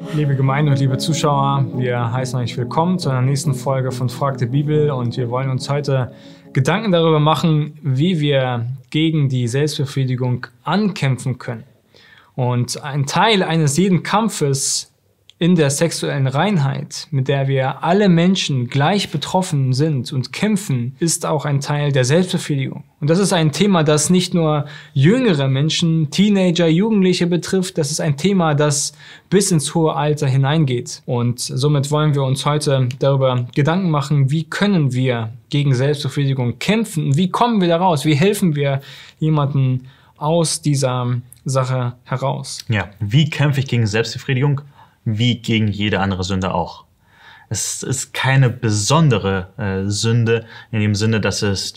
Liebe Gemeinde und liebe Zuschauer, wir heißen euch willkommen zu einer nächsten Folge von Frag die Bibel und wir wollen uns heute Gedanken darüber machen, wie wir gegen die Selbstbefriedigung ankämpfen können. Und ein Teil eines jeden Kampfes in der sexuellen Reinheit, mit der wir alle Menschen gleich betroffen sind und kämpfen, ist auch ein Teil der Selbstbefriedigung. Und das ist ein Thema, das nicht nur jüngere Menschen, Teenager, Jugendliche betrifft, das ist ein Thema, das bis ins hohe Alter hineingeht. Und somit wollen wir uns heute darüber Gedanken machen, wie können wir gegen Selbstbefriedigung kämpfen? Wie kommen wir da raus? Wie helfen wir jemanden aus dieser Sache heraus? Ja, wie kämpfe ich gegen Selbstbefriedigung? Wie gegen jede andere Sünde auch. Es ist keine besondere Sünde in dem Sinne, dass es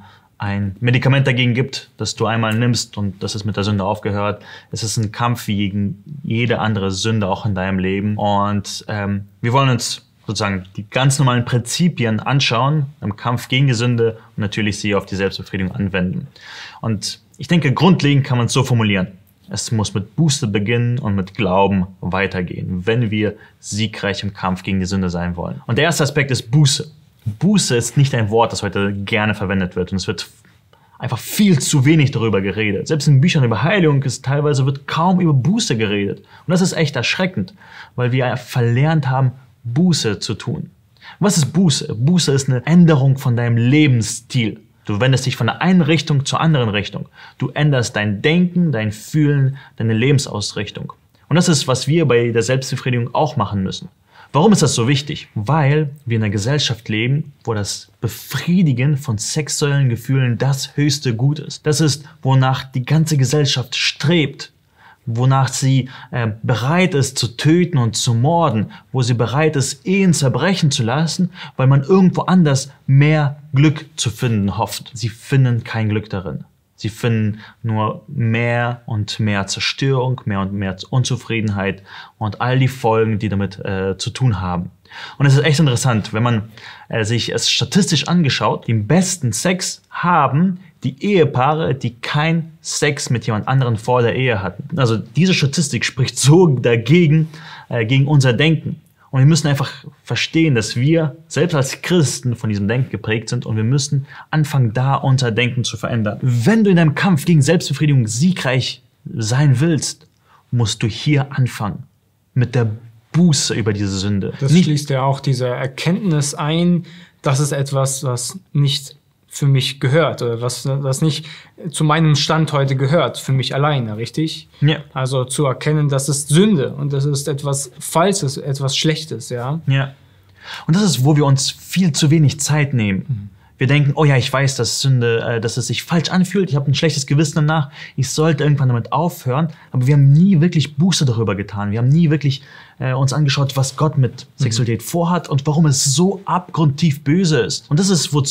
ein Medikament dagegen gibt, das du einmal nimmst und das ist mit der Sünde aufgehört. Es ist ein Kampf gegen jede andere Sünde auch in deinem Leben. Und wir wollen uns sozusagen die ganz normalen Prinzipien anschauen im Kampf gegen die Sünde und natürlich sie auf die Selbstbefriedigung anwenden. Und ich denke, grundlegend kann man es so formulieren. Es muss mit Buße beginnen und mit Glauben weitergehen, wenn wir siegreich im Kampf gegen die Sünde sein wollen. Und der erste Aspekt ist Buße. Buße ist nicht ein Wort, das heute gerne verwendet wird. Und es wird einfach viel zu wenig darüber geredet. Selbst in Büchern über Heiligung wird kaum über Buße geredet. Und das ist echt erschreckend, weil wir verlernt haben, Buße zu tun. Was ist Buße? Buße ist eine Änderung von deinem Lebensstil. Du wendest dich von der einen Richtung zur anderen Richtung. Du änderst dein Denken, dein Fühlen, deine Lebensausrichtung. Und das ist, was wir bei der Selbstbefriedigung auch machen müssen. Warum ist das so wichtig? Weil wir in einer Gesellschaft leben, wo das Befriedigen von sexuellen Gefühlen das höchste Gut ist. Das ist, wonach die ganze Gesellschaft strebt. Wonach sie bereit ist zu töten und zu morden, wo sie bereit ist, Ehen zerbrechen zu lassen, weil man irgendwo anders mehr Glück zu finden hofft. Sie finden kein Glück darin. Sie finden nur mehr und mehr Zerstörung, mehr und mehr Unzufriedenheit und all die Folgen, die damit zu tun haben. Und es ist echt interessant, wenn man sich es statistisch angeschaut, den besten Sex haben die Ehepaare, die kein Sex mit jemand anderem vor der Ehe hatten. Also diese Statistik spricht so dagegen, gegen unser Denken. Und wir müssen einfach verstehen, dass wir selbst als Christen von diesem Denken geprägt sind und wir müssen anfangen, da unser Denken zu verändern. Wenn du in deinem Kampf gegen Selbstbefriedigung siegreich sein willst, musst du hier anfangen mit der Buße über diese Sünde. Das schließt ja auch diese Erkenntnis ein, dass es etwas, was nicht für mich gehört oder was nicht zu meinem Stand heute gehört, für mich alleine, richtig? Ja. Also zu erkennen, das ist Sünde und das ist etwas Falsches, etwas Schlechtes, ja? Ja. Und das ist, wo wir uns viel zu wenig Zeit nehmen. Wir denken, oh ja, ich weiß, dass Sünde, dass es sich falsch anfühlt, ich habe ein schlechtes Gewissen danach, ich sollte irgendwann damit aufhören, aber wir haben nie wirklich Buße darüber getan. Wir haben nie wirklich uns angeschaut, was Gott mit Sexualität vorhat und warum es so abgrundtief böse ist. Und das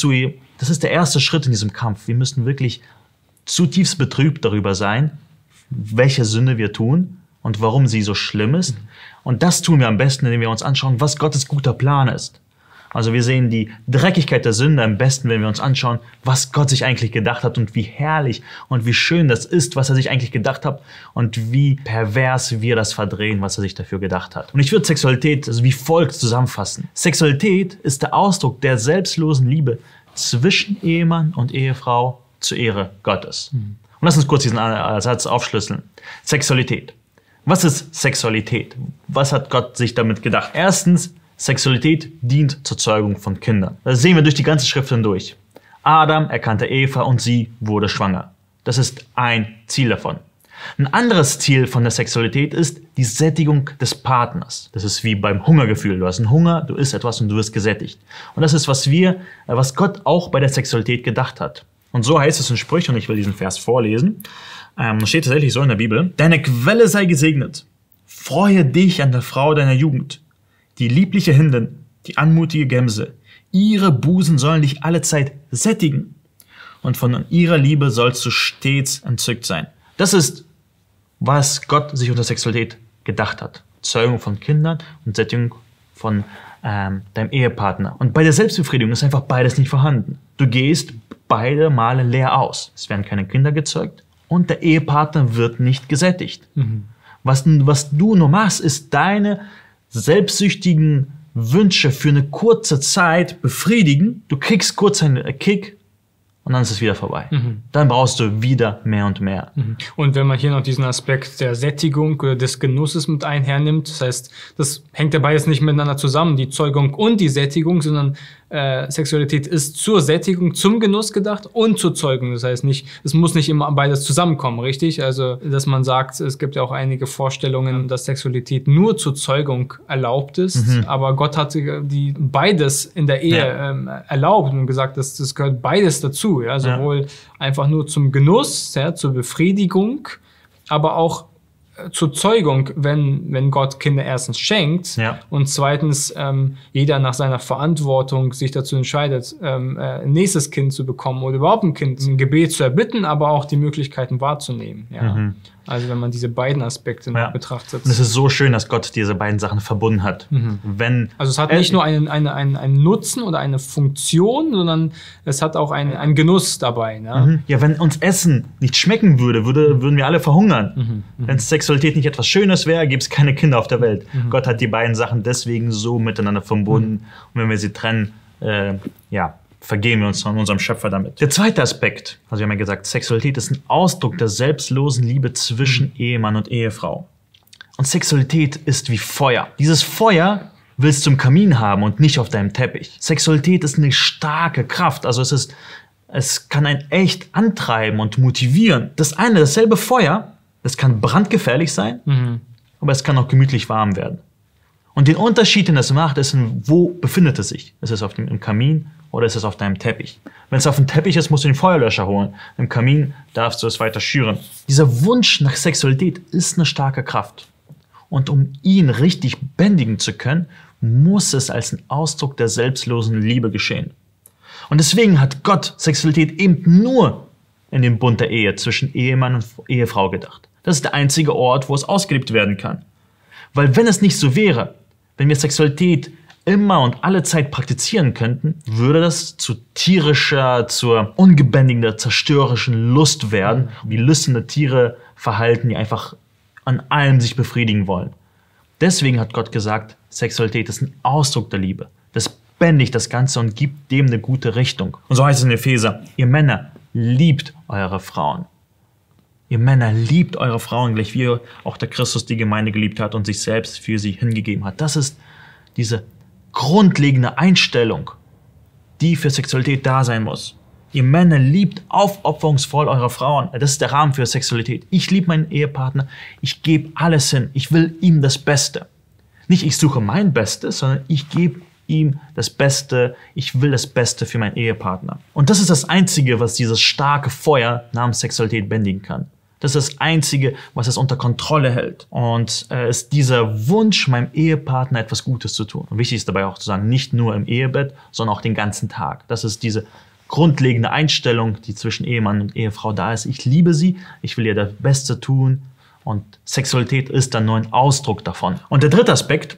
ist der erste Schritt in diesem Kampf. Wir müssen wirklich zutiefst betrübt darüber sein, welche Sünde wir tun und warum sie so schlimm ist. Und das tun wir am besten, indem wir uns anschauen, was Gottes guter Plan ist. Also wir sehen die Dreckigkeit der Sünde am besten, wenn wir uns anschauen, was Gott sich eigentlich gedacht hat und wie herrlich und wie schön das ist, was er sich eigentlich gedacht hat und wie pervers wir das verdrehen, was er sich dafür gedacht hat. Und ich würde Sexualität wie folgt zusammenfassen. Sexualität ist der Ausdruck der selbstlosen Liebe zwischen Ehemann und Ehefrau zur Ehre Gottes. Und lass uns kurz diesen Satz aufschlüsseln. Sexualität. Was ist Sexualität? Was hat Gott sich damit gedacht? Erstens, Sexualität dient zur Zeugung von Kindern. Das sehen wir durch die ganze Schrift hindurch. Adam erkannte Eva und sie wurde schwanger. Das ist ein Ziel davon. Ein anderes Ziel von der Sexualität ist die Sättigung des Partners. Das ist wie beim Hungergefühl. Du hast einen Hunger, du isst etwas und du wirst gesättigt. Und das ist, was Gott auch bei der Sexualität gedacht hat. Und so heißt es in Sprüchen, und ich will diesen Vers vorlesen. Das steht tatsächlich so in der Bibel. Deine Quelle sei gesegnet. Freue dich an der Frau deiner Jugend. Die liebliche Hündin, die anmutige Gemse. Ihre Busen sollen dich allezeit sättigen. Und von ihrer Liebe sollst du stets entzückt sein. Das ist, was Gott sich unter Sexualität gedacht hat. Zeugung von Kindern und Sättigung von deinem Ehepartner. Und bei der Selbstbefriedigung ist einfach beides nicht vorhanden. Du gehst beide Male leer aus. Es werden keine Kinder gezeugt und der Ehepartner wird nicht gesättigt. Was du nur machst, ist deine selbstsüchtigen Wünsche für eine kurze Zeit befriedigen. Du kriegst kurz einen Kick und dann ist es wieder vorbei. Dann brauchst du wieder mehr und mehr. Und wenn man hier noch diesen Aspekt der Sättigung oder des Genusses mit einhernimmt, das heißt, das hängt ja beides nicht miteinander zusammen, die Zeugung und die Sättigung, sondern Sexualität ist zur Sättigung, zum Genuss gedacht und zur Zeugung. Das heißt nicht, es muss nicht immer beides zusammenkommen, richtig? Also, dass man sagt, es gibt ja auch einige Vorstellungen, dass Sexualität nur zur Zeugung erlaubt ist, aber Gott hat die beides in der Ehe erlaubt und gesagt, dass das gehört beides dazu, ja? Sowohl einfach nur zum Genuss, ja, zur Befriedigung, aber auch zur Zeugung, wenn Gott Kinder erstens schenkt und zweitens jeder nach seiner Verantwortung sich dazu entscheidet, ein nächstes Kind zu bekommen oder überhaupt ein Kind, ein Gebet zu erbitten, aber auch die Möglichkeiten wahrzunehmen. Ja. Also wenn man diese beiden Aspekte in Betracht setzt. Und es ist so schön, dass Gott diese beiden Sachen verbunden hat. Also es hat nicht nur einen Nutzen oder eine Funktion, sondern es hat auch einen Genuss dabei. Ne? Ja, wenn uns Essen nicht schmecken würde, würden wir alle verhungern. Wenn Sexualität nicht etwas Schönes wäre, gäbe es keine Kinder auf der Welt. Gott hat die beiden Sachen deswegen so miteinander verbunden. Und wenn wir sie trennen, vergehen wir uns von unserem Schöpfer damit. Der zweite Aspekt, also wir haben ja gesagt, Sexualität ist ein Ausdruck der selbstlosen Liebe zwischen Ehemann und Ehefrau. Und Sexualität ist wie Feuer. Dieses Feuer willst du im Kamin haben und nicht auf deinem Teppich. Sexualität ist eine starke Kraft, also es kann einen echt antreiben und motivieren. Dasselbe Feuer, das kann brandgefährlich sein, aber es kann auch gemütlich warm werden. Und den Unterschied, den das macht, ist, wo befindet es sich? Ist es im Kamin oder ist es auf deinem Teppich? Wenn es auf dem Teppich ist, musst du den Feuerlöscher holen. Im Kamin darfst du es weiter schüren. Dieser Wunsch nach Sexualität ist eine starke Kraft. Und um ihn richtig bändigen zu können, muss es als ein Ausdruck der selbstlosen Liebe geschehen. Und deswegen hat Gott Sexualität eben nur in dem Bund der Ehe zwischen Ehemann und Ehefrau gedacht. Das ist der einzige Ort, wo es ausgelebt werden kann. Weil wenn es nicht so wäre, wenn wir Sexualität immer und alle Zeit praktizieren könnten, würde das zu tierischer, zur ungebändigender, zerstörerischen Lust werden, wie lüsterne Tiere verhalten, die einfach an allem sich befriedigen wollen. Deswegen hat Gott gesagt, Sexualität ist ein Ausdruck der Liebe. Das bändigt das Ganze und gibt dem eine gute Richtung. Und so heißt es in Epheser, ihr Männer, liebt eure Frauen. Ihr Männer, liebt eure Frauen, gleich wie auch der Christus die Gemeinde geliebt hat und sich selbst für sie hingegeben hat. Das ist diese grundlegende Einstellung, die für Sexualität da sein muss. Ihr Männer, liebt aufopferungsvoll eure Frauen. Das ist der Rahmen für Sexualität. Ich liebe meinen Ehepartner, ich gebe alles hin, ich will ihm das Beste. Nicht ich suche mein Bestes, sondern ich gebe ihm das Beste, ich will das Beste für meinen Ehepartner. Und das ist das Einzige, was dieses starke Feuer namens Sexualität bändigen kann. Das ist das Einzige, was es unter Kontrolle hält. Und ist dieser Wunsch, meinem Ehepartner etwas Gutes zu tun. Und wichtig ist dabei auch zu sagen, nicht nur im Ehebett, sondern auch den ganzen Tag. Das ist diese grundlegende Einstellung, die zwischen Ehemann und Ehefrau da ist. Ich liebe sie, ich will ihr das Beste tun. Und Sexualität ist dann nur ein Ausdruck davon. Und der dritte Aspekt,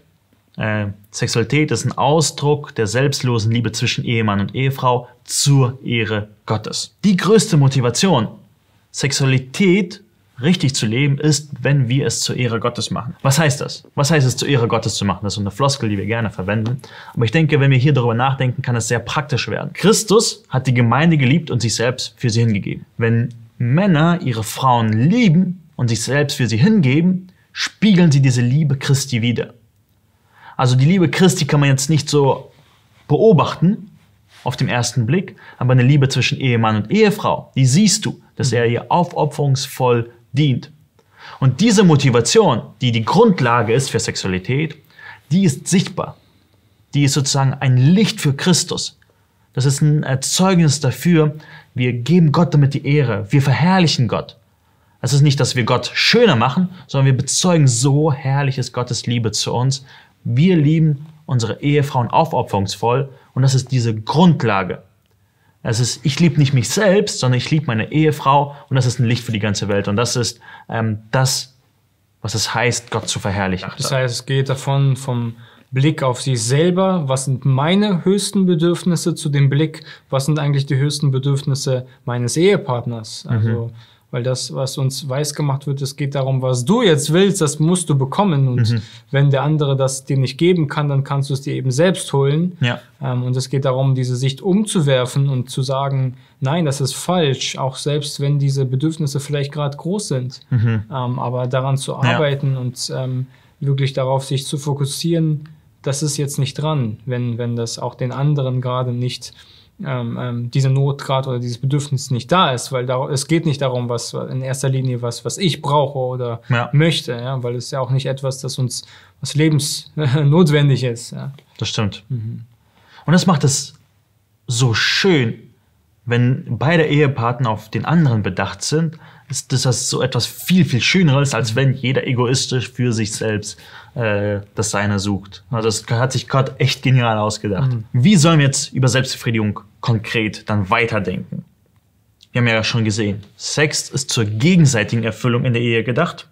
Sexualität ist ein Ausdruck der selbstlosen Liebe zwischen Ehemann und Ehefrau zur Ehre Gottes. Die größte Motivation, Sexualität richtig zu leben, ist, wenn wir es zur Ehre Gottes machen. Was heißt das? Was heißt es, zur Ehre Gottes zu machen? Das ist so eine Floskel, die wir gerne verwenden. Aber ich denke, wenn wir hier darüber nachdenken, kann es sehr praktisch werden. Christus hat die Gemeinde geliebt und sich selbst für sie hingegeben. Wenn Männer ihre Frauen lieben und sich selbst für sie hingeben, spiegeln sie diese Liebe Christi wider. Also die Liebe Christi kann man jetzt nicht so beobachten auf den ersten Blick, aber eine Liebe zwischen Ehemann und Ehefrau, die siehst du, dass er ihr aufopferungsvoll dient. Und diese Motivation, die die Grundlage ist für Sexualität, die ist sichtbar. Die ist sozusagen ein Licht für Christus. Das ist ein Erzeugnis dafür, wir geben Gott damit die Ehre, wir verherrlichen Gott. Es ist nicht, dass wir Gott schöner machen, sondern wir bezeugen, so herrlich ist Gottes Liebe zu uns. Wir lieben unsere Ehefrauen aufopferungsvoll und das ist diese Grundlage. Es ist, ich liebe nicht mich selbst, sondern ich liebe meine Ehefrau und das ist ein Licht für die ganze Welt. Und das ist das, was es heißt, Gott zu verherrlichen. Das heißt, es geht davon vom Blick auf sich selber, was sind meine höchsten Bedürfnisse, zu dem Blick, was sind eigentlich die höchsten Bedürfnisse meines Ehepartners. Also Weil das, was uns weiß gemacht wird, es geht darum, was du jetzt willst, das musst du bekommen. Und wenn der andere das dir nicht geben kann, dann kannst du es dir eben selbst holen. Ja. Und es geht darum, diese Sicht umzuwerfen und zu sagen, nein, das ist falsch, auch selbst wenn diese Bedürfnisse vielleicht gerade groß sind. Aber daran zu arbeiten und wirklich darauf sich zu fokussieren, das ist jetzt nicht dran, wenn das auch den anderen gerade nicht diese Not gerade oder dieses Bedürfnis nicht da ist, weil es geht nicht darum, was in erster Linie was ich brauche oder möchte, ja, weil es ja auch nicht etwas, das uns was lebensnotwendig ist. Ja. Das stimmt. Und das macht es so schön, wenn beide Ehepartner auf den anderen bedacht sind, ist das so etwas viel, viel Schöneres, als wenn jeder egoistisch für sich selbst das Seine sucht. Also das hat sich Gott echt genial ausgedacht. Wie sollen wir jetzt über Selbstbefriedigung konkret dann weiterdenken? Wir haben ja schon gesehen, Sex ist zur gegenseitigen Erfüllung in der Ehe gedacht.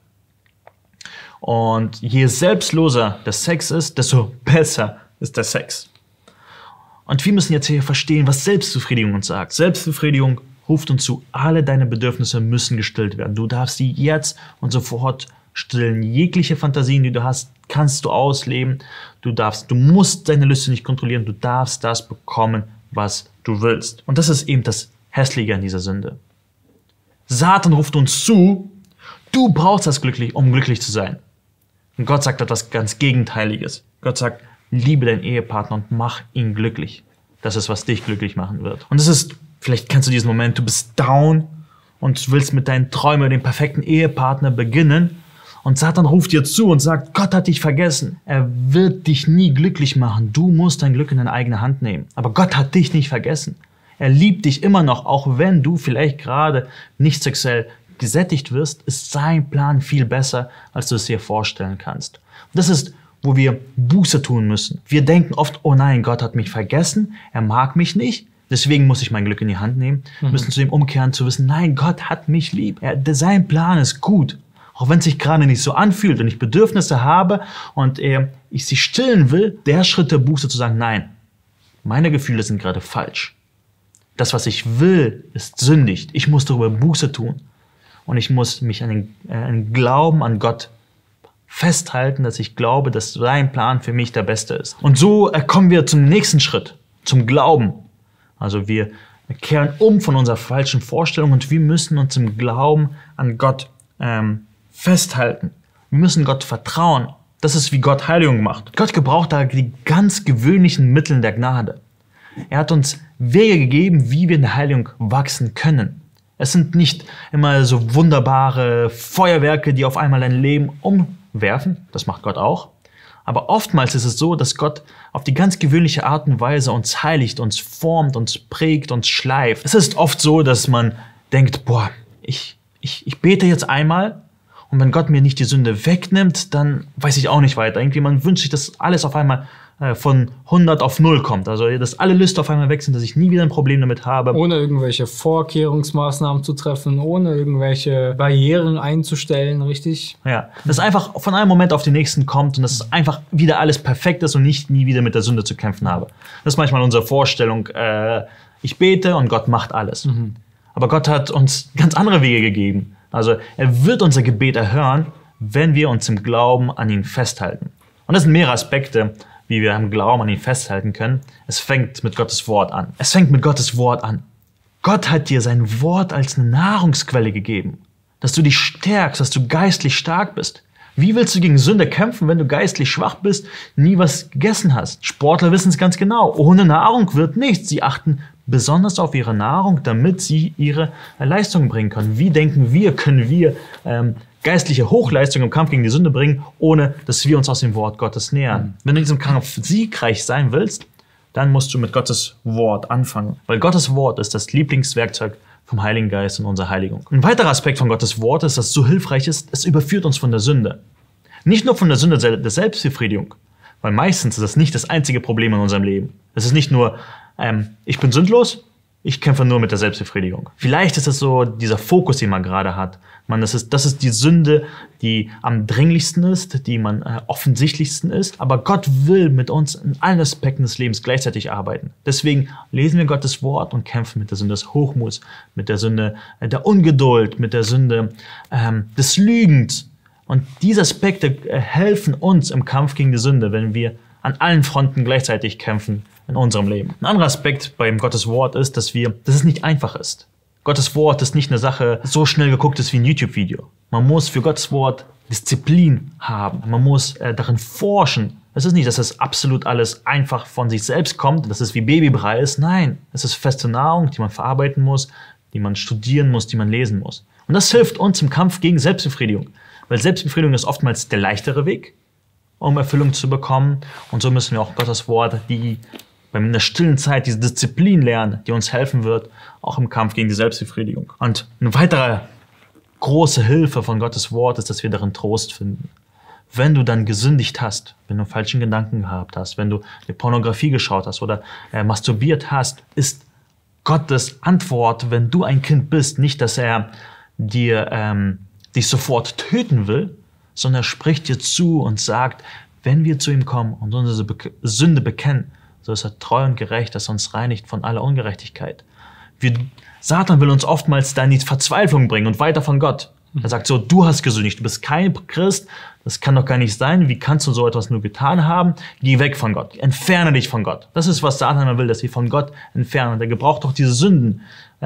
Und je selbstloser der Sex ist, desto besser ist der Sex. Und wir müssen jetzt hier verstehen, was Selbstbefriedigung uns sagt. Selbstbefriedigung ruft uns zu, alle deine Bedürfnisse müssen gestillt werden. Du darfst sie jetzt und sofort stillen. Jegliche Fantasien, die du hast, kannst du ausleben. Du musst deine Lüste nicht kontrollieren. Du darfst das bekommen, was du willst. Und das ist eben das Hässliche an dieser Sünde. Satan ruft uns zu, du brauchst das um glücklich zu sein. Und Gott sagt etwas ganz Gegenteiliges. Gott sagt, liebe deinen Ehepartner und mach ihn glücklich. Das ist, was dich glücklich machen wird. Und das ist, vielleicht kennst du diesen Moment, du bist down und willst mit deinen Träumen den perfekten Ehepartner beginnen. Und Satan ruft dir zu und sagt, Gott hat dich vergessen. Er wird dich nie glücklich machen. Du musst dein Glück in deine eigene Hand nehmen. Aber Gott hat dich nicht vergessen. Er liebt dich immer noch, auch wenn du vielleicht gerade nicht sexuell gesättigt wirst, ist sein Plan viel besser, als du es dir vorstellen kannst. Und das ist, wo wir Buße tun müssen. Wir denken oft, oh nein, Gott hat mich vergessen, er mag mich nicht, deswegen muss ich mein Glück in die Hand nehmen. Wir müssen zu dem umkehren, zu wissen, nein, Gott hat mich lieb. Sein Plan ist gut. Auch wenn es sich gerade nicht so anfühlt und ich Bedürfnisse habe und ich sie stillen will, der Schritt der Buße zu sagen, nein, meine Gefühle sind gerade falsch. Das, was ich will, ist sündig. Ich muss darüber Buße tun. Und ich muss mich an den Glauben an Gott festhalten, dass ich glaube, dass sein Plan für mich der beste ist. Und so kommen wir zum nächsten Schritt, zum Glauben. Also wir kehren um von unserer falschen Vorstellung und wir müssen uns im Glauben an Gott festhalten. Wir müssen Gott vertrauen. Das ist, wie Gott Heiligung macht. Gott gebraucht da die ganz gewöhnlichen Mittel der Gnade. Er hat uns Wege gegeben, wie wir in der Heiligung wachsen können. Es sind nicht immer so wunderbare Feuerwerke, die auf einmal dein Leben umwerfen. Das macht Gott auch. Aber oftmals ist es so, dass Gott auf die ganz gewöhnliche Art und Weise uns heiligt, uns formt, uns prägt, uns schleift. Es ist oft so, dass man denkt, boah, ich bete jetzt einmal und wenn Gott mir nicht die Sünde wegnimmt, dann weiß ich auch nicht weiter. Irgendwie man wünscht sich, dass alles auf einmal von 100 auf 0 kommt. Also, dass alle Lüste auf einmal weg sind, dass ich nie wieder ein Problem damit habe. Ohne irgendwelche Vorkehrungsmaßnahmen zu treffen, ohne irgendwelche Barrieren einzustellen, richtig? Ja, dass einfach von einem Moment auf den nächsten kommt und dass einfach wieder alles perfekt ist und ich nie wieder mit der Sünde zu kämpfen habe. Das ist manchmal unsere Vorstellung. Ich bete und Gott macht alles. Aber Gott hat uns ganz andere Wege gegeben. Also, er wird unser Gebet erhören, wenn wir uns im Glauben an ihn festhalten. Und das sind mehrere Aspekte, wie wir im Glauben an ihn festhalten können. Es fängt mit Gottes Wort an. Es fängt mit Gottes Wort an. Gott hat dir sein Wort als eine Nahrungsquelle gegeben, dass du dich stärkst, dass du geistlich stark bist. Wie willst du gegen Sünde kämpfen, wenn du geistlich schwach bist, nie was gegessen hast? Sportler wissen es ganz genau. Ohne Nahrung wird nichts. Sie achten besonders auf ihre Nahrung, damit sie ihre Leistung bringen können. Wie denken wir, können wir geistliche Hochleistung im Kampf gegen die Sünde bringen, ohne dass wir uns aus dem Wort Gottes nähern? Wenn du in diesem Kampf siegreich sein willst, dann musst du mit Gottes Wort anfangen. Weil Gottes Wort ist das Lieblingswerkzeug vom Heiligen Geist in unserer Heiligung. Ein weiterer Aspekt von Gottes Wort ist, dass es so hilfreich ist, es überführt uns von der Sünde. Nicht nur von der Sünde der Selbstbefriedigung, weil meistens ist das nicht das einzige Problem in unserem Leben. Es ist nicht nur, ich bin sündlos, ich kämpfe nur mit der Selbstbefriedigung. Vielleicht ist es so dieser Fokus, den man gerade hat, Das ist die Sünde, die am dringlichsten ist, die man offensichtlichsten ist. Aber Gott will mit uns in allen Aspekten des Lebens gleichzeitig arbeiten. Deswegen lesen wir Gottes Wort und kämpfen mit der Sünde des Hochmuts, mit der Sünde der Ungeduld, mit der Sünde des Lügens. Und diese Aspekte helfen uns im Kampf gegen die Sünde, wenn wir an allen Fronten gleichzeitig kämpfen in unserem Leben. Ein anderer Aspekt beim Gottes Wort ist, dass es nicht einfach ist. Gottes Wort ist nicht eine Sache, so schnell geguckt ist wie ein YouTube-Video. Man muss für Gottes Wort Disziplin haben. Man muss darin forschen. Es ist nicht, dass das absolut alles einfach von sich selbst kommt, dass es wie Babybrei ist. Nein, es ist feste Nahrung, die man verarbeiten muss, die man studieren muss, die man lesen muss. Und das hilft uns im Kampf gegen Selbstbefriedigung. Weil Selbstbefriedigung ist oftmals der leichtere Weg, um Erfüllung zu bekommen. Und so müssen wir auch Gottes Wort, in der stillen Zeit diese Disziplin lernen, die uns helfen wird, auch im Kampf gegen die Selbstbefriedigung. Und eine weitere große Hilfe von Gottes Wort ist, dass wir darin Trost finden. Wenn du dann gesündigt hast, wenn du falschen Gedanken gehabt hast, wenn du eine Pornografie geschaut hast oder masturbiert hast, ist Gottes Antwort, wenn du ein Kind bist, nicht, dass er dich sofort töten will, sondern er spricht dir zu und sagt, wenn wir zu ihm kommen und unsere Sünde bekennen, so ist er treu und gerecht, dass er uns reinigt von aller Ungerechtigkeit. Satan will uns oftmals da in die Verzweiflung bringen und weiter von Gott. Er sagt so, du hast gesündigt, du bist kein Christ, das kann doch gar nicht sein, wie kannst du so etwas nur getan haben? Geh weg von Gott, entferne dich von Gott. Das ist, was Satan will, dass wir von Gott entfernen. Und er gebraucht doch diese Sünden,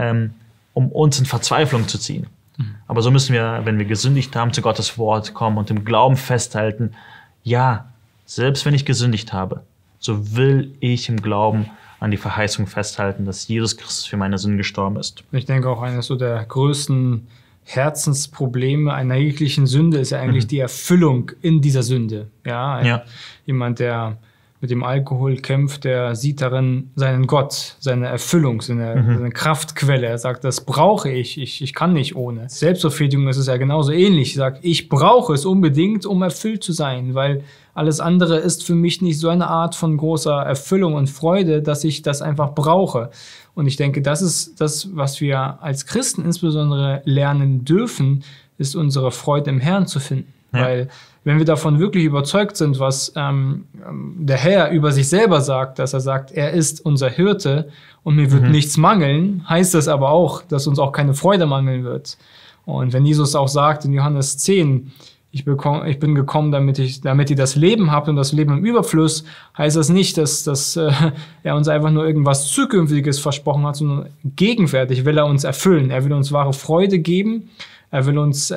um uns in Verzweiflung zu ziehen. Aber so müssen wir, wenn wir gesündigt haben, zu Gottes Wort kommen und im Glauben festhalten, ja, selbst wenn ich gesündigt habe, so will ich im Glauben an die Verheißung festhalten, dass Jesus Christus für meine Sünden gestorben ist. Ich denke auch, eines so der größten Herzensprobleme einer jeglichen Sünde ist ja eigentlich die Erfüllung in dieser Sünde. Ja, jemand, der mit dem Alkohol kämpft, der sieht darin seinen Gott, seine Erfüllung, seine Kraftquelle. Er sagt, das brauche ich, ich kann nicht ohne. Selbstbefriedigung ist es ja genauso ähnlich. Er sagt, ich brauche es unbedingt, um erfüllt zu sein, weil alles andere ist für mich nicht so eine Art von großer Erfüllung und Freude, dass ich das einfach brauche. Und ich denke, das ist das, was wir als Christen insbesondere lernen dürfen, ist unsere Freude im Herrn zu finden. Ja. Weil wenn wir davon wirklich überzeugt sind, was der Herr über sich selber sagt, dass er sagt, er ist unser Hirte und mir wird nichts mangeln, heißt das aber auch, dass uns auch keine Freude mangeln wird. Und wenn Jesus auch sagt in Johannes 10, ich bin gekommen, damit ihr das Leben habt und das Leben im Überfluss, heißt das nicht, dass er uns einfach nur irgendwas Zukünftiges versprochen hat, sondern gegenwärtig will er uns erfüllen. Er will uns wahre Freude geben. Er will uns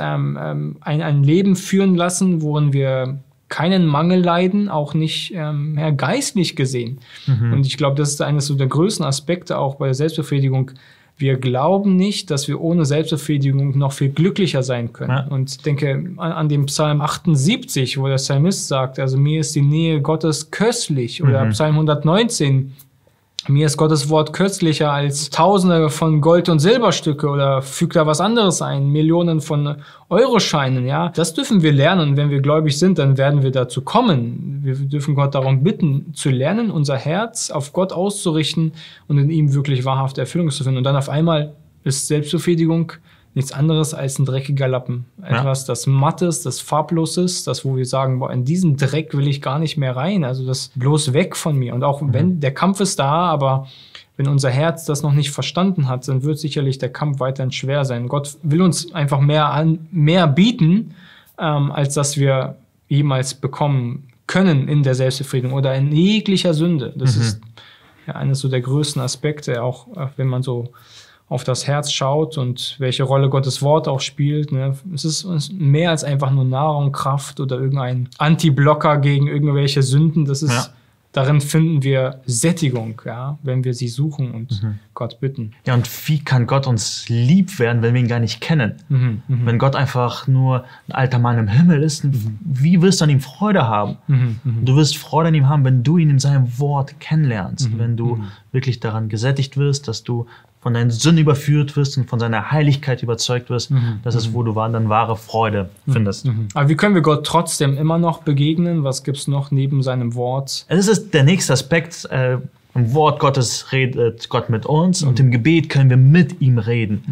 ein Leben führen lassen, worin wir keinen Mangel leiden, auch nicht geistlich gesehen. Und ich glaube, das ist eines so der größten Aspekte auch bei der Selbstbefriedigung. Wir glauben nicht, dass wir ohne Selbstbefriedigung noch viel glücklicher sein können. Ja. Und ich denke an den Psalm 78, wo der Psalmist sagt, also mir ist die Nähe Gottes köstlich. Oder Psalm 119, mir ist Gottes Wort köstlicher als Tausende von Gold- und Silberstücke oder fügt da was anderes ein, Millionen von Euroscheinen, ja. Das dürfen wir lernen und wenn wir gläubig sind, dann werden wir dazu kommen. Wir dürfen Gott darum bitten, zu lernen, unser Herz auf Gott auszurichten und in ihm wirklich wahrhafte Erfüllung zu finden. Und dann auf einmal ist Selbstbefriedigung nichts anderes als ein dreckiger Lappen. Etwas, das matt ist, das farblos ist, das, wo wir sagen, boah, in diesen Dreck will ich gar nicht mehr rein. Also das bloß weg von mir. Und auch wenn der Kampf ist da, aber wenn unser Herz das noch nicht verstanden hat, dann wird sicherlich der Kampf weiterhin schwer sein. Gott will uns einfach mehr bieten, als dass wir jemals bekommen können in der Selbstbefriedigung oder in jeglicher Sünde. Das ist ja eines so der größten Aspekte, auch wenn man so auf das Herz schaut und welche Rolle Gottes Wort auch spielt. Ne? Es ist mehr als einfach nur Nahrung, Kraft oder irgendein Anti-Blocker gegen irgendwelche Sünden. Das ist, darin finden wir Sättigung, ja, wenn wir sie suchen und Gott bitten. Ja, und wie kann Gott uns lieb werden, wenn wir ihn gar nicht kennen? Wenn Gott einfach nur ein alter Mann im Himmel ist, wie wirst du an ihm Freude haben? Du wirst Freude an ihm haben, wenn du ihn in seinem Wort kennenlernst, wenn du wirklich daran gesättigt wirst, dass du von deinen Sünden überführt wirst und von seiner Heiligkeit überzeugt wirst, das ist, wo du dann wahre Freude findest. Aber wie können wir Gott trotzdem immer noch begegnen? Was gibt es noch neben seinem Wort? Es ist der nächste Aspekt. Im Wort Gottes redet Gott mit uns und im Gebet können wir mit ihm reden.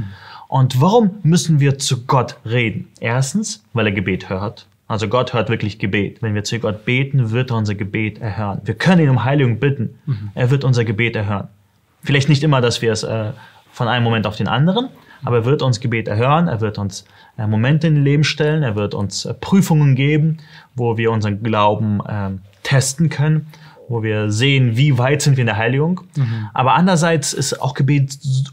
Und warum müssen wir zu Gott reden? Erstens, weil er Gebet hört. Also Gott hört wirklich Gebet. Wenn wir zu Gott beten, wird er unser Gebet erhören. Wir können ihn um Heiligung bitten. Er wird unser Gebet erhören. Vielleicht nicht immer, dass wir es von einem Moment auf den anderen, aber er wird uns Gebet erhören. Er wird uns Momente in den Leben stellen. Er wird uns Prüfungen geben, wo wir unseren Glauben testen können, wo wir sehen, wie weit sind wir in der Heiligung. Aber andererseits ist auch Gebet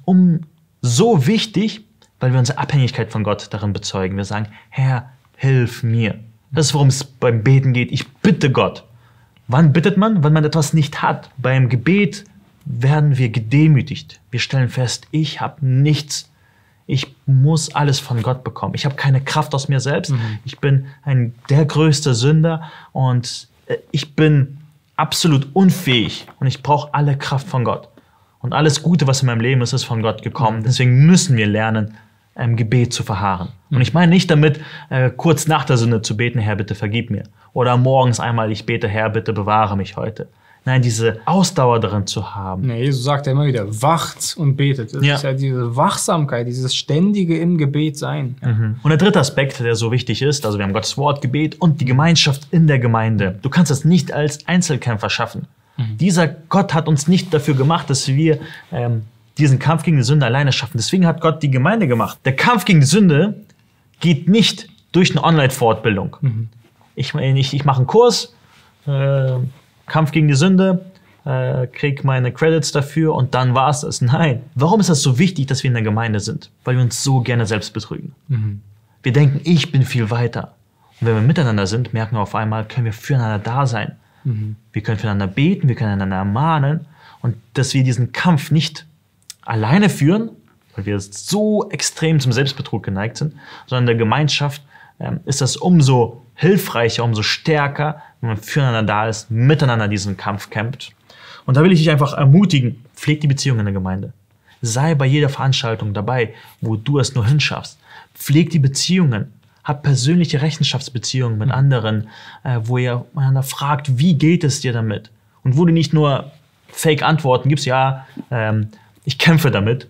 so wichtig, weil wir unsere Abhängigkeit von Gott darin bezeugen. Wir sagen, Herr, hilf mir. Das ist, worum es beim Beten geht. Ich bitte Gott. Wann bittet man? Wenn man etwas nicht hat. Beim Gebet werden wir gedemütigt. Wir stellen fest, ich habe nichts. Ich muss alles von Gott bekommen. Ich habe keine Kraft aus mir selbst. Ich bin der größte Sünder und ich bin absolut unfähig und ich brauche alle Kraft von Gott. Und alles Gute, was in meinem Leben ist, ist von Gott gekommen. Deswegen müssen wir lernen, im Gebet zu verharren. Und ich meine nicht damit, kurz nach der Sünde zu beten, Herr, bitte vergib mir. Oder morgens einmal, ich bete, Herr, bitte bewahre mich heute. Nein, diese Ausdauer darin zu haben. Nee, Jesus sagt ja immer wieder, wacht und betet. Das ist ja diese Wachsamkeit, dieses ständige im Gebet sein. Und der dritte Aspekt, der so wichtig ist, also wir haben Gottes Wort, Gebet und die Gemeinschaft in der Gemeinde. Du kannst das nicht als Einzelkämpfer schaffen. Dieser Gott hat uns nicht dafür gemacht, dass wir diesen Kampf gegen die Sünde alleine schaffen. Deswegen hat Gott die Gemeinde gemacht. Der Kampf gegen die Sünde geht nicht durch eine Online-Fortbildung. Ich mache einen Kurs, Kampf gegen die Sünde, kriege meine Credits dafür und dann war es das. Nein. Warum ist das so wichtig, dass wir in der Gemeinde sind? Weil wir uns so gerne selbst betrügen. Wir denken, ich bin viel weiter. Und wenn wir miteinander sind, merken wir auf einmal, können wir füreinander da sein. Wir können füreinander beten, wir können einander ermahnen. Und dass wir diesen Kampf nicht alleine führen, weil wir so extrem zum Selbstbetrug geneigt sind, sondern in der Gemeinschaft ist das umso hilfreicher, umso stärker, wenn man füreinander da ist, miteinander diesen Kampf kämpft. Und da will ich dich einfach ermutigen, pfleg die Beziehung in der Gemeinde. Sei bei jeder Veranstaltung dabei, wo du es nur hinschaffst. Pfleg die Beziehungen. Hab persönliche Rechenschaftsbeziehungen mit anderen, wo ihr einander fragt, wie geht es dir damit? Und wo du nicht nur Fake-Antworten gibst, ich kämpfe damit,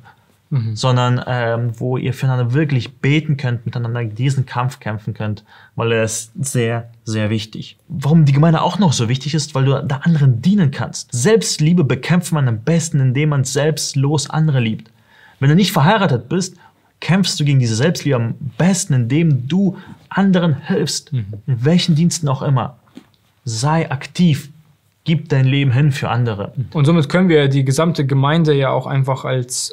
sondern wo ihr füreinander wirklich beten könnt, miteinander diesen Kampf kämpfen könnt, weil er ist sehr, sehr wichtig. Warum die Gemeinde auch noch so wichtig ist, weil du da anderen dienen kannst. Selbstliebe bekämpft man am besten, indem man selbstlos andere liebt. Wenn du nicht verheiratet bist, kämpfst du gegen diese Selbstliebe am besten, indem du anderen hilfst, in welchen Diensten auch immer. Sei aktiv. Gib dein Leben hin für andere. Und somit können wir die gesamte Gemeinde ja auch einfach als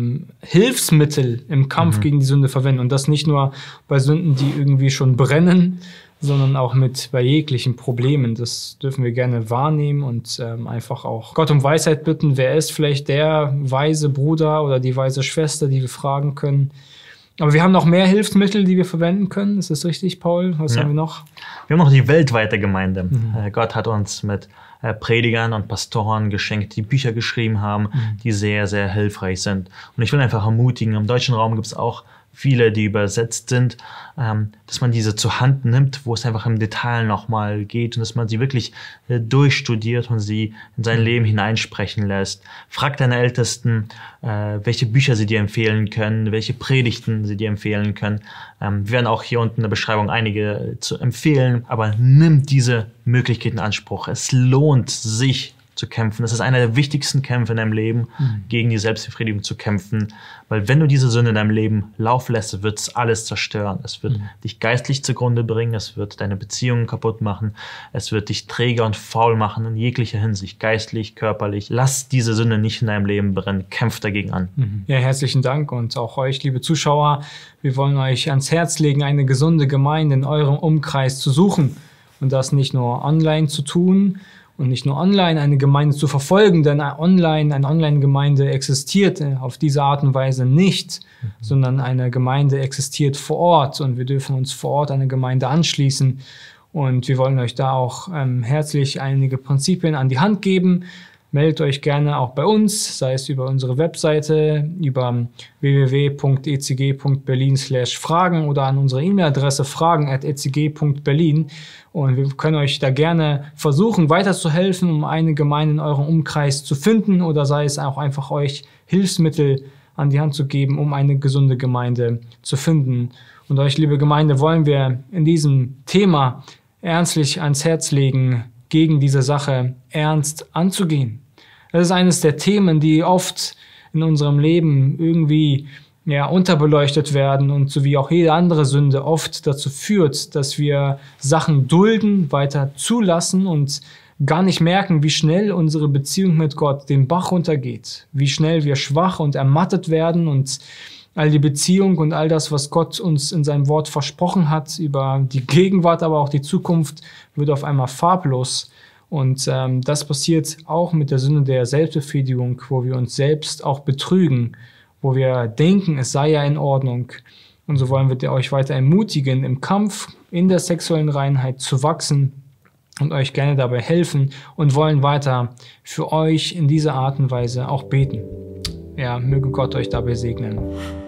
Hilfsmittel im Kampf gegen die Sünde verwenden. Und das nicht nur bei Sünden, die irgendwie schon brennen, sondern auch bei jeglichen Problemen. Das dürfen wir gerne wahrnehmen und einfach auch Gott um Weisheit bitten. Wer ist vielleicht der weise Bruder oder die weise Schwester, die wir fragen können? Aber wir haben noch mehr Hilfsmittel, die wir verwenden können. Ist das richtig, Paul? Was haben wir noch? Wir haben noch die weltweite Gemeinde. Gott hat uns mit Predigern und Pastoren geschenkt, die Bücher geschrieben haben, die sehr, sehr hilfreich sind. Und ich will einfach ermutigen, im deutschen Raum gibt es auch viele, die übersetzt sind, dass man diese zur Hand nimmt, wo es einfach im Detail nochmal geht und dass man sie wirklich durchstudiert und sie in sein Leben hineinsprechen lässt. Frag deine Ältesten, welche Bücher sie dir empfehlen können, welche Predigten sie dir empfehlen können. Wir werden auch hier unten in der Beschreibung einige zu empfehlen, aber nimm diese Möglichkeit in Anspruch. Es lohnt sich zu kämpfen. Das ist einer der wichtigsten Kämpfe in deinem Leben, gegen die Selbstbefriedigung zu kämpfen. Weil wenn du diese Sünde in deinem Leben laufen lässt, wird es alles zerstören. Es wird dich geistlich zugrunde bringen, es wird deine Beziehungen kaputt machen, es wird dich träge und faul machen in jeglicher Hinsicht, geistlich, körperlich. Lass diese Sünde nicht in deinem Leben brennen. Kämpf dagegen an. Ja, herzlichen Dank und auch euch, liebe Zuschauer. Wir wollen euch ans Herz legen, eine gesunde Gemeinde in eurem Umkreis zu suchen und das nicht nur online zu tun, und nicht nur online eine Gemeinde zu verfolgen, denn eine Online-Gemeinde existiert auf diese Art und Weise nicht, sondern eine Gemeinde existiert vor Ort und wir dürfen uns vor Ort eine Gemeinde anschließen. Und wir wollen euch da auch herzlich einige Prinzipien an die Hand geben. Meldet euch gerne auch bei uns, sei es über unsere Webseite, über www.ecg.berlin/fragen oder an unsere E-Mail-Adresse fragen@ecg.berlin. Und wir können euch da gerne versuchen, weiterzuhelfen, um eine Gemeinde in eurem Umkreis zu finden oder sei es auch einfach euch Hilfsmittel an die Hand zu geben, um eine gesunde Gemeinde zu finden. Und euch, liebe Gemeinde, wollen wir in diesem Thema ernstlich ans Herz legen, gegen diese Sache ernst anzugehen. Das ist eines der Themen, die oft in unserem Leben irgendwie unterbeleuchtet werden und so wie auch jede andere Sünde oft dazu führt, dass wir Sachen dulden, weiter zulassen und gar nicht merken, wie schnell unsere Beziehung mit Gott den Bach runtergeht, wie schnell wir schwach und ermattet werden und all die Beziehung und all das, was Gott uns in seinem Wort versprochen hat, über die Gegenwart, aber auch die Zukunft, wird auf einmal farblos. Und das passiert auch mit der Sünde der Selbstbefriedigung, wo wir uns selbst auch betrügen, wo wir denken, es sei ja in Ordnung. Und so wollen wir euch weiter ermutigen, im Kampf in der sexuellen Reinheit zu wachsen und euch gerne dabei helfen und wollen weiter für euch in dieser Art und Weise auch beten. Ja, möge Gott euch dabei segnen.